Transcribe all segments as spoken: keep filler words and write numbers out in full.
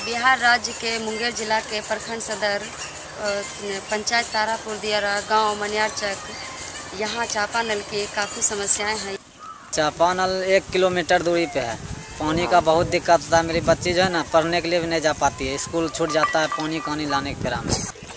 बिहार राज्य के मुंगेर जिला के प्रखंड सदर पंचायत तारापुर दियारा गांव मनियारचक, यहाँ चापानल की काफ़ी समस्याएं हैं। चापानल एक किलोमीटर दूरी पे है। पानी का बहुत दिक्कत होता है। मेरी बच्ची जो है ना पढ़ने के लिए भी नहीं जा पाती है, स्कूल छूट जाता है पानी कानी लाने के फिर में।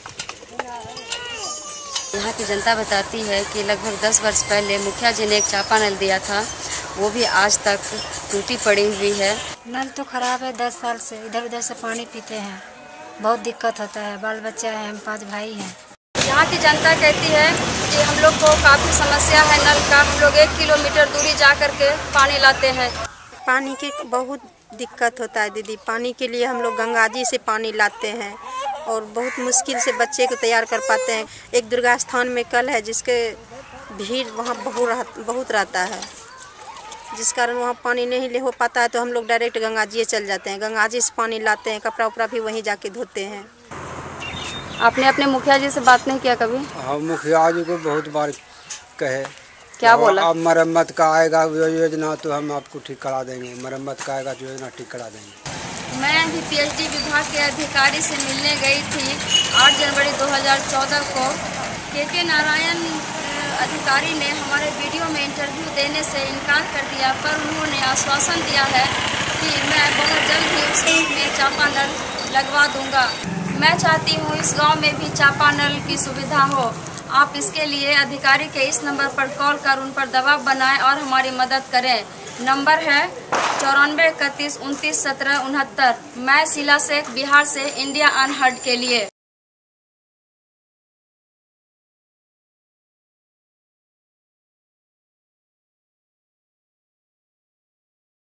यहाँ की जनता बताती है कि लगभग दस वर्ष पहले मुखिया जी ने एक चापानल दिया था, वो भी आज तक टूटी पड़ी हुई है। नल तो खराब है, दस साल से इधर उधर से पानी पीते हैं, बहुत दिक्कत होता है। बाल बच्चा है, हम पाँच भाई हैं। यहाँ की जनता कहती है कि हम लोग को काफ़ी समस्या है नल का। हम लोग एक किलोमीटर दूरी जा कर के पानी लाते हैं। पानी की बहुत दिक्कत होता है दीदी। पानी के लिए हम लोग गंगा जी से पानी लाते हैं और बहुत मुश्किल से बच्चे को तैयार कर पाते हैं। एक दुर्गा स्थान में कल है जिसके भीड़ वहाँ बहुत बहुत रहता है, जिस कारण वहाँ पानी नहीं ले हो पाता है, तो हम लोग डायरेक्ट गंगा जी चल जाते हैं। गंगा जी से पानी लाते हैं, कपड़ा उपड़ा भी वहीं जाके धोते हैं। आपने अपने मुखिया जी से बात नहीं किया कभी? हाँ, मुखिया जी को बहुत बार कहे। क्या बोला? अब मरम्मत का आएगा योजना तो हम आपको ठीक करा देंगे, मरम्मत का आएगा योजना ठीक करा देंगे। मैं भी पीएचडी विभाग के अधिकारी से मिलने गई थी आठ जनवरी दो हज़ार चौदह को। के के नारायण अधिकारी ने हमारे वीडियो में इंटरव्यू देने से इनकार कर दिया, पर उन्होंने आश्वासन दिया है कि मैं बहुत जल्द ही उस गाँव में चापानल लगवा दूंगा। मैं चाहती हूँ इस गांव में भी चापानल की सुविधा हो। आप इसके लिए अधिकारी के इस नंबर पर कॉल कर उन पर दबाव बनाएं और हमारी मदद करें। नंबर है चौरानवे इकतीस उनतीस सत्रह उनहत्तर। मैं शीला शेख, बिहार से इंडिया अनहर्ड के लिए।